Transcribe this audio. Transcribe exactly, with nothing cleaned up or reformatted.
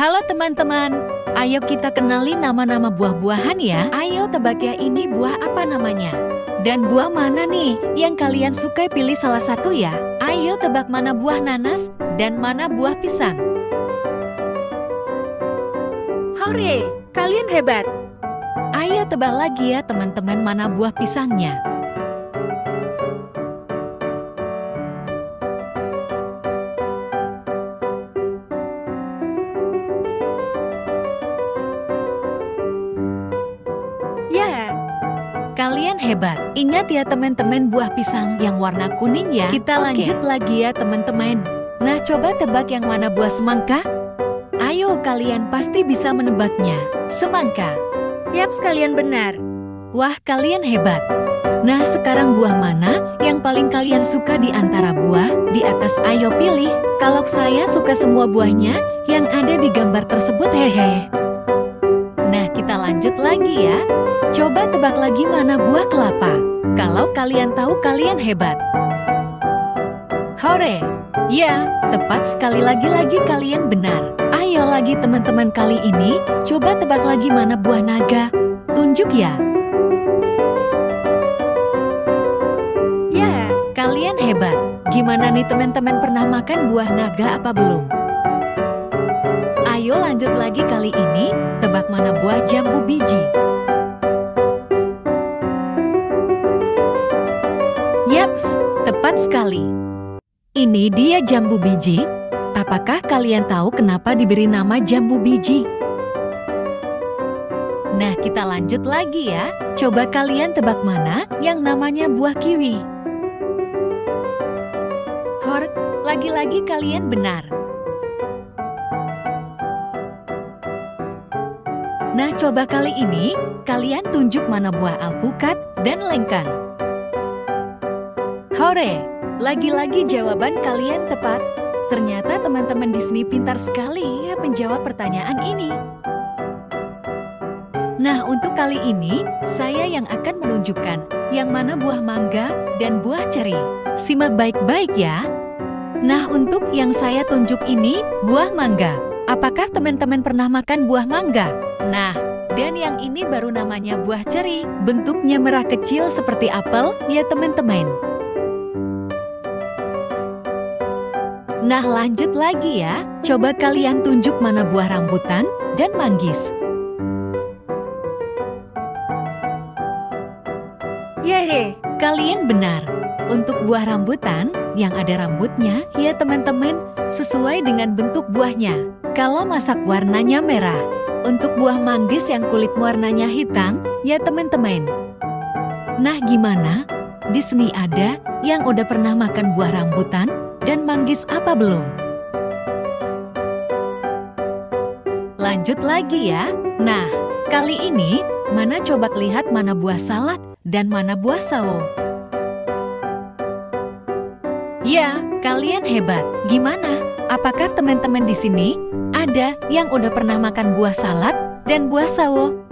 Halo teman-teman, ayo kita kenali nama-nama buah-buahan ya. Ayo tebak ya, ini buah apa namanya? Dan buah mana nih yang kalian suka? Pilih salah satu ya. Ayo tebak mana buah nanas dan mana buah pisang. Hore, kalian hebat. Ayo tebak lagi ya teman-teman, mana buah pisangnya. Ya, Kalian hebat. Ingat ya teman-teman, buah pisang yang warna kuning ya. Kita Oke. lanjut lagi ya teman-teman. Nah, coba tebak yang mana buah semangka? Ayo, kalian pasti bisa menebaknya. Semangka. yaps, kalian benar. Wah, kalian hebat. Nah, sekarang buah mana yang paling kalian suka di antara buah di atas? Ayo pilih. Kalau saya suka semua buahnya yang ada di gambar tersebut, hehe. Nah, kita lanjut lagi ya. Coba tebak lagi mana buah kelapa. Kalau kalian tahu, kalian hebat. Hore! Ya, tepat sekali, lagi-lagi kalian benar. Ayo lagi teman-teman, kali ini coba tebak lagi mana buah naga. Tunjuk ya. Ya, Kalian hebat. Gimana nih teman-teman, pernah makan buah naga apa belum? Ayo lanjut lagi, kali ini tebak mana buah jambu biji. Yaps, tepat sekali. Ini dia jambu biji. Apakah kalian tahu kenapa diberi nama jambu biji? Nah, kita lanjut lagi ya. Coba kalian tebak mana yang namanya buah kiwi. Hor, lagi-lagi kalian benar. Nah, coba kali ini kalian tunjuk mana buah alpukat dan lengkang. Hore, lagi-lagi jawaban kalian tepat. Ternyata teman-teman di sini pintar sekali ya menjawab pertanyaan ini. Nah, untuk kali ini saya yang akan menunjukkan yang mana buah mangga dan buah ceri. Simak baik-baik ya. Nah, untuk yang saya tunjuk ini buah mangga. Apakah teman-teman pernah makan buah mangga? Nah, dan yang ini baru namanya buah ceri. Bentuknya merah kecil seperti apel ya teman-teman. Nah, lanjut lagi ya. Coba kalian tunjuk mana buah rambutan dan manggis. yehe. Kalian benar. Untuk buah rambutan yang ada rambutnya ya teman-teman, sesuai dengan bentuk buahnya. Kalau masak warnanya merah. Untuk buah manggis yang kulit warnanya hitam ya teman-teman. Nah, gimana? Di sini ada yang udah pernah makan buah rambutan dan manggis apa belum? Lanjut lagi ya. Nah, kali ini mana coba lihat mana buah salak dan mana buah sawo. Ya, kalian hebat. Gimana? Apakah teman-teman di sini ada yang udah pernah makan buah salak dan buah sawo?